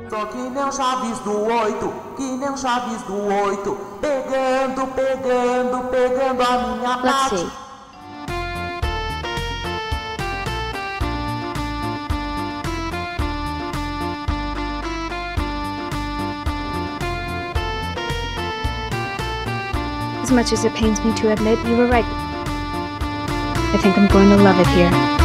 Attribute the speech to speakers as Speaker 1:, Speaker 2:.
Speaker 1: Tô que nem o Chaves do 8, que nem o Chaves do 8, pegando, pegando, pegando a minha
Speaker 2: Let's
Speaker 1: parte.
Speaker 2: see. As much as it pains me to admit, you were right. I think I'm going to love it here.